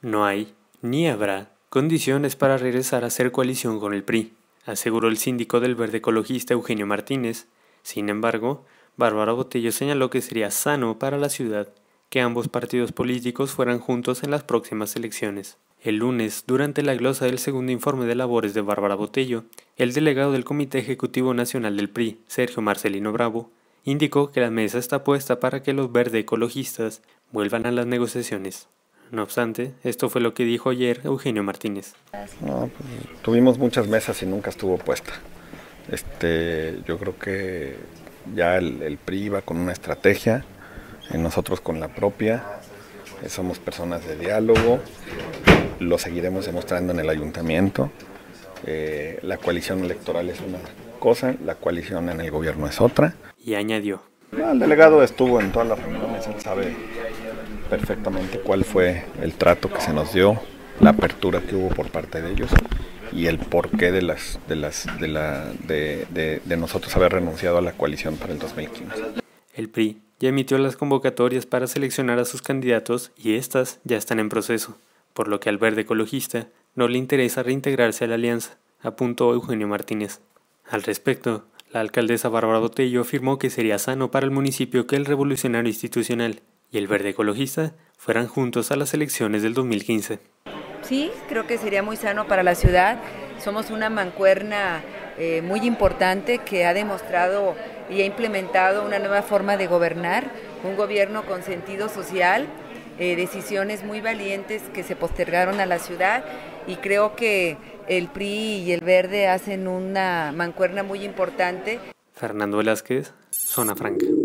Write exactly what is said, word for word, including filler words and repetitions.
No hay, ni habrá, condiciones para regresar a hacer coalición con el P R I, aseguró el síndico del Verde Ecologista Eugenio Martínez. Sin embargo, Bárbara Botello señaló que sería sano para la ciudad que ambos partidos políticos fueran juntos en las próximas elecciones. El lunes, durante la glosa del segundo informe de labores de Bárbara Botello, el delegado del Comité Ejecutivo Nacional del P R I, Sergio Marcelino Bravo, indicó que la mesa está puesta para que los verde ecologistas vuelvan a las negociaciones. No obstante, esto fue lo que dijo ayer Eugenio Martínez. No, pues, tuvimos muchas mesas y nunca estuvo puesta. Este, yo creo que ya el, el P R I va con una estrategia, nosotros con la propia, somos personas de diálogo, lo seguiremos demostrando en el ayuntamiento. Eh, la coalición electoral es una cosa, la coalición en el gobierno es otra. Y añadió: el delegado estuvo en todas las reuniones, él sabe perfectamente cuál fue el trato que se nos dio, la apertura que hubo por parte de ellos y el porqué de las de las de la de, de, de nosotros haber renunciado a la coalición para el dos mil quince. El P R I ya emitió las convocatorias para seleccionar a sus candidatos y estas ya están en proceso, por lo que al Verde Ecologista no le interesa reintegrarse a la alianza, apuntó Eugenio Martínez. Al respecto, la alcaldesa Bárbara Botello afirmó que sería sano para el municipio que el Revolucionario Institucional y el Verde Ecologista fueran juntos a las elecciones del dos mil quince. Sí, creo que sería muy sano para la ciudad. Somos una mancuerna eh, muy importante que ha demostrado y ha implementado una nueva forma de gobernar, un gobierno con sentido social, eh, decisiones muy valientes que se postergaron a la ciudad, y creo que el P R I y el Verde hacen una mancuerna muy importante. Fernando Velázquez, Zona Franca.